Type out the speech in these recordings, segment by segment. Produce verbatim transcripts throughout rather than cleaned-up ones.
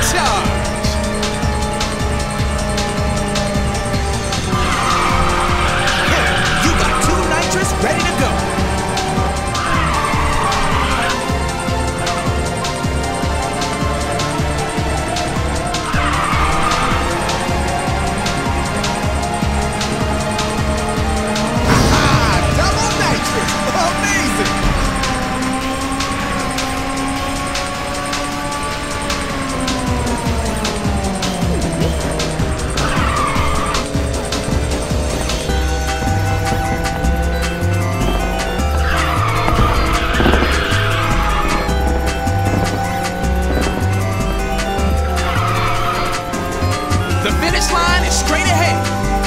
Charge! You got two nitrous ready to go. The finish line is straight ahead.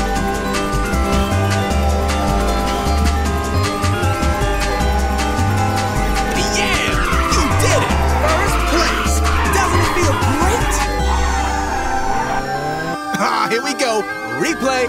Yeah, you did it! First place! Doesn't it feel great? Ah, here we go. Replay.